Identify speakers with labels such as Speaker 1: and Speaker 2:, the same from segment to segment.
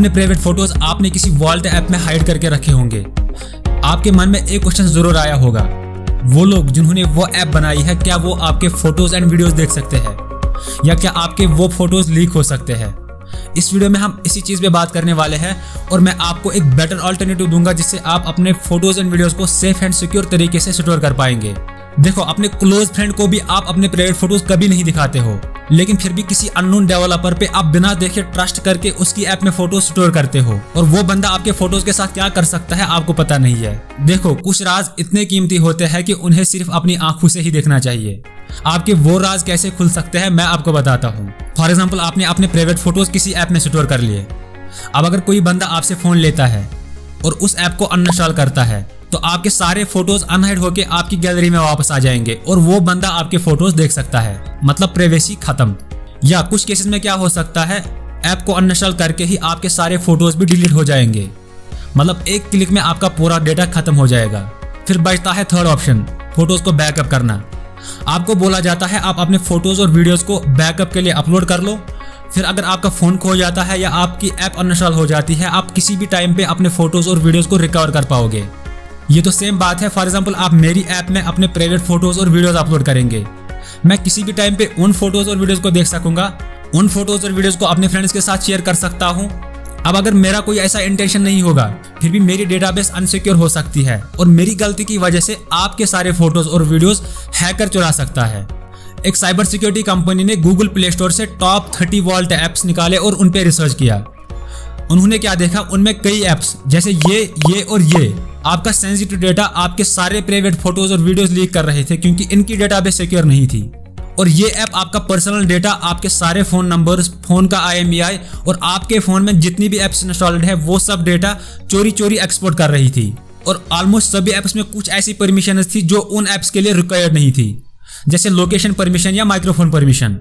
Speaker 1: अपने private photos आपने किसी वॉल्ट ऐप में हाइड करके रखे होंगे। आपके मन में एक क्वेश्चन जरूर आया होगा, वो लोग जिन्होंने वो ऐप बनाई है क्या वो आपके फोटोज एंड वीडियोस देख सकते हैं, या क्या आपके वो फोटोज लीक हो सकते हैं। इस वीडियो में हम इसी चीज पे बात करने वाले हैं और मैं आपको एक बेटर अल्टरनेटिव दूंगा जिससे आप अपने फोटोज एंड वीडियोस को सेफ एंड सिक्योर तरीके से स्टोर कर पाएंगे। देखो, अपने क्लोज फ्रेंड को भी आप अपने प्राइवेट फोटोज कभी नहीं दिखाते हो, लेकिन फिर भी किसी अननोन डेवलपर पे आप बिना देखे ट्रस्ट करके उसकी ऐप में फोटो स्टोर करते हो और वो बंदा आपके फोटोज के साथ क्या कर सकता है आपको पता नहीं है। देखो, कुछ राज इतने कीमती होते हैं कि उन्हें सिर्फ अपनी आंखों से ही देखना चाहिए। आपके वो राज कैसे खुल सकते हैं मैं आपको बताता हूँ। फॉर एग्जाम्पल, आपने अपने प्राइवेट फोटोज किसी ऐप में स्टोर कर लिए। अब अगर कोई बंदा आपसे फोन लेता है और उस ऐप को अनइंस्टॉल करता है तो आपके सारे फोटोज अनहाइड होके आपकी गैलरी में वापस आ जाएंगे और वो बंदा आपके फोटोज देख सकता है, मतलब प्राइवेसी खत्म। या कुछ केसेस में क्या हो सकता है, ऐप को अनइंस्टॉल करके ही आपके सारे फोटोज भी डिलीट हो जाएंगे, मतलब एक क्लिक में आपका पूरा डेटा खत्म हो जाएगा। फिर बचता है थर्ड ऑप्शन, फोटोज को बैकअप करना। आपको बोला जाता है आप अपने फोटोज और वीडियोज को बैकअप के लिए अपलोड कर लो। फिर अगर आपका फोन खो जाता है या आपकी ऐप अनइंस्टॉल हो जाती है, आप किसी भी टाइम पे अपने फोटोज और वीडियोज को रिकवर कर पाओगे। ये तो सेम बात है। फॉर एग्जाम्पल, आप मेरी ऐप में अपने प्राइवेट फोटोज और वीडियोज अपलोड करेंगे, मैं किसी भी टाइम पे उन फोटोज और वीडियोज को देख सकूंगा, उन फोटोज और वीडियोज को अपने फ्रेंड्स के साथ शेयर कर सकता हूँ। अब अगर मेरा कोई ऐसा इंटेंशन नहीं होगा फिर भी मेरी डेटाबेस अनसिक्योर हो सकती है और मेरी गलती की वजह से आपके सारे फोटोज और वीडियोज हैकर चुरा सकता है। एक साइबर सिक्योरिटी कंपनी ने गूगल प्ले स्टोर से टॉप 30 वॉल्ट ऐप्स निकाले और उन पे रिसर्च किया। उन्होंने क्या देखा, उनमें कई ऐप्स जैसे ये और ये आपका सेंसिटिव डेटा, आपके सारे प्राइवेट फोटोज और वीडियोस लीक कर रहे थे क्योंकि इनकी डेटाबेस सिक्योर नहीं थी। और ये ऐप आपका पर्सनल डेटा, आपके सारे फोन नंबर्स, फोन का IMEI और आपके फोन में जितनी भी ऐप्स इंस्टॉल्ड है वो सब डेटा चोरी एक्सपोर्ट कर रही थी। और ऑलमोस्ट सभी ऐप्स में कुछ ऐसी परमिशन थी जो उन ऐप्स के लिए रिक्वायर्ड नहीं थी, जैसे लोकेशन परमिशन या माइक्रोफोन परमिशन।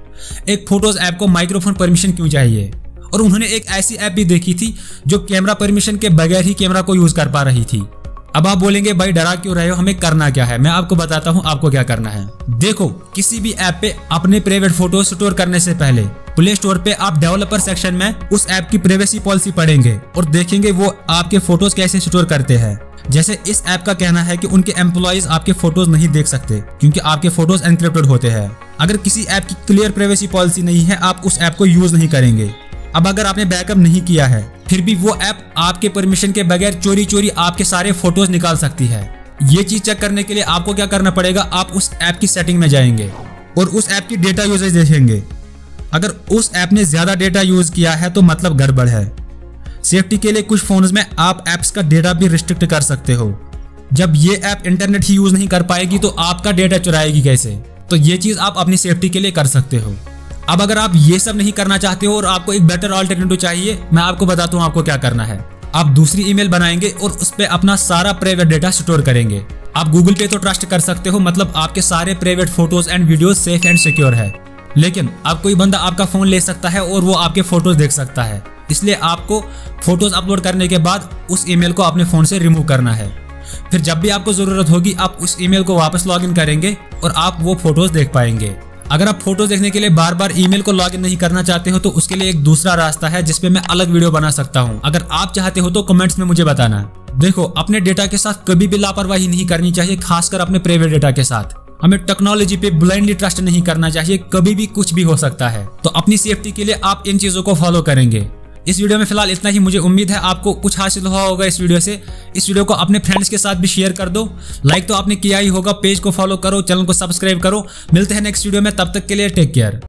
Speaker 1: एक फोटोज ऐप को माइक्रोफोन परमिशन क्यों चाहिए? और उन्होंने एक ऐसी ऐप भी देखी थी जो कैमरा परमिशन के बगैर ही कैमरा को यूज कर पा रही थी। अब आप बोलेंगे भाई डरा क्यों रहे हो, हमें करना क्या है? मैं आपको बताता हूँ आपको क्या करना है। देखो, किसी भी ऐप पे अपने प्राइवेट फोटो स्टोर करने से पहले प्ले स्टोर पे आप डेवलपर सेक्शन में उस ऐप की प्राइवेसी पॉलिसी पढ़ेंगे और देखेंगे वो आपके फोटोज कैसे स्टोर करते हैं। जैसे इस ऐप का कहना है कि उनके एम्प्लॉइज आपके फोटोज नहीं देख सकते क्योंकि आपके फोटोज एनक्रिप्टेड होते हैं। अगर किसी ऐप की क्लियर प्राइवेसी पॉलिसी नहीं है आप उस ऐप को यूज नहीं करेंगे। अब अगर आपने बैकअप नहीं किया है फिर भी वो ऐप आपके परमिशन के बगैर चोरी आपके सारे फोटोज निकाल सकती है। ये चीज चेक करने के लिए आपको क्या करना पड़ेगा, आप उस ऐप की सेटिंग में जाएंगे और उस ऐप की डेटा यूजेज देखेंगे। अगर उस ऐप ने ज्यादा डेटा यूज किया है तो मतलब गड़बड़ है। सेफ्टी के लिए कुछ फोन्स में आप ऐप्स का डेटा भी रिस्ट्रिक्ट कर सकते हो। जब ये ऐप इंटरनेट ही यूज नहीं कर पाएगी तो आपका डेटा चुराएगी कैसे? तो ये चीज आप अपनी सेफ्टी के लिए कर सकते हो। अब अगर आप ये सब नहीं करना चाहते हो और आपको एक बेटर अल्टरनेटिव चाहिए, मैं आपको बताता हूँ आपको क्या करना है। आप दूसरी ईमेल बनाएंगे और उस पे अपना सारा प्राइवेट डेटा स्टोर करेंगे। आप गूगल पे तो ट्रस्ट कर सकते हो, मतलब आपके सारे private photos and videos safe and secure है। लेकिन अब कोई बंदा आपका फोन ले सकता है और वो आपके फोटोज देख सकता है, इसलिए आपको फोटोज अपलोड करने के बाद उस ईमेल को अपने फोन से रिमूव करना है। फिर जब भी आपको जरूरत होगी आप उस ईमेल को वापस लॉग इन करेंगे और आप वो फोटोज देख पाएंगे। अगर आप फोटोज देखने के लिए बार बार ईमेल को लॉगिन नहीं करना चाहते हो तो उसके लिए एक दूसरा रास्ता है जिसपे मैं अलग वीडियो बना सकता हूँ। अगर आप चाहते हो तो कमेंट्स में मुझे बताना। देखो, अपने डेटा के साथ कभी भी लापरवाही नहीं करनी चाहिए, खासकर अपने प्राइवेट डेटा के साथ। हमें टेक्नोलॉजी पे ब्लाइंडली ट्रस्ट नहीं करना चाहिए, कभी भी कुछ भी हो सकता है। तो अपनी सेफ्टी के लिए आप इन चीजों को फॉलो करेंगे। इस वीडियो में फिलहाल इतना ही। मुझे उम्मीद है आपको कुछ हासिल हुआ होगा इस वीडियो से। इस वीडियो को अपने फ्रेंड्स के साथ भी शेयर कर दो। लाइक तो आपने किया ही होगा, पेज को फॉलो करो, चैनल को सब्सक्राइब करो। मिलते हैं नेक्स्ट वीडियो में, तब तक के लिए टेक केयर।